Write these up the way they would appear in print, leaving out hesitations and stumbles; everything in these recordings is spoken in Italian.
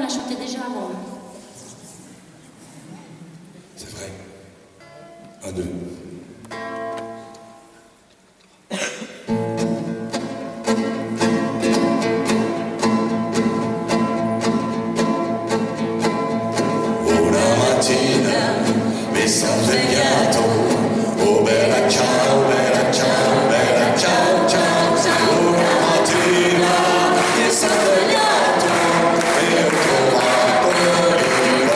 la chantait déjà avant. C'est vrai. Un, deux. Una mattina mi sono svegliato, oh bella ciao, bella ciao, bella ciao, ciao, ciao. Una mattina mi sono svegliato e ho trovato il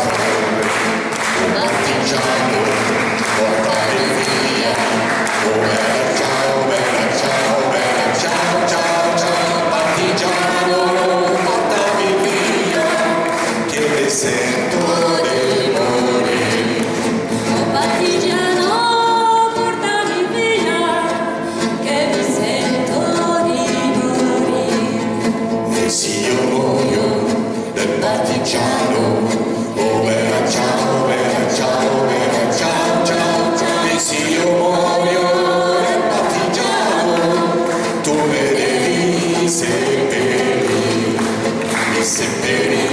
partigiano, portami via, oh bella ciao, bella ciao, bella ciao, ciao, ciao, partigiano, portami via, che mi sento di morire. Oh partigiano, portami via, che mi sento di morire. E se io muoio del partigiano, oh bella ciao, bella ciao, bella ciao, ciao, ciao. E se io muoio del partigiano, tu mi devi seppellire, mi seppellire.